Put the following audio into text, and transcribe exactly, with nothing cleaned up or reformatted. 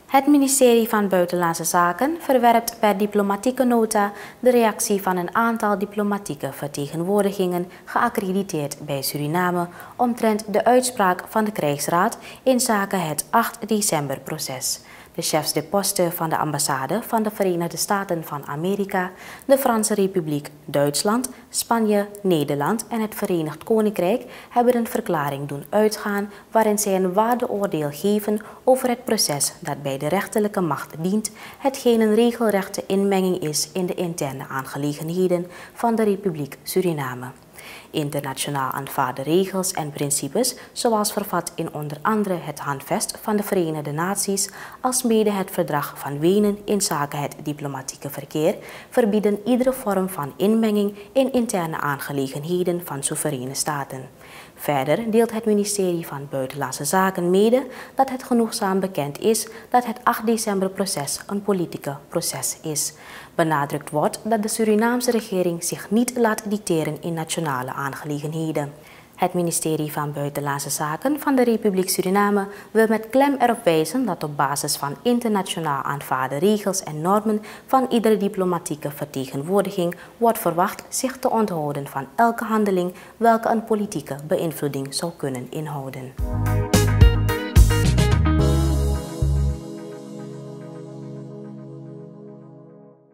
Het ministerie van Buitenlandse Zaken verwerpt per diplomatieke nota de reactie van een aantal diplomatieke vertegenwoordigingen geaccrediteerd bij Suriname omtrent de uitspraak van de krijgsraad in zaken het acht december-proces. De chefs de poste van de ambassade van de Verenigde Staten van Amerika, de Franse Republiek, Duitsland, Spanje, Nederland en het Verenigd Koninkrijk hebben een verklaring doen uitgaan waarin zij een waardeoordeel geven over het proces dat bij de rechterlijke macht dient, hetgeen een regelrechte inmenging is in de interne aangelegenheden van de Republiek Suriname. Internationaal aanvaarde regels en principes, zoals vervat in onder andere het Handvest van de Verenigde Naties, alsmede het Verdrag van Wenen inzake het diplomatieke verkeer, verbieden iedere vorm van inmenging in interne aangelegenheden van soevereine staten. Verder deelt het ministerie van Buitenlandse Zaken mede dat het genoegzaam bekend is dat het acht december-proces een politieke proces is. Benadrukt wordt dat de Surinaamse regering zich niet laat dicteren in nationale aangelegenheden. Het ministerie van Buitenlandse Zaken van de Republiek Suriname wil met klem erop wijzen dat op basis van internationaal aanvaarde regels en normen van iedere diplomatieke vertegenwoordiging wordt verwacht zich te onthouden van elke handeling welke een politieke beïnvloeding zou kunnen inhouden.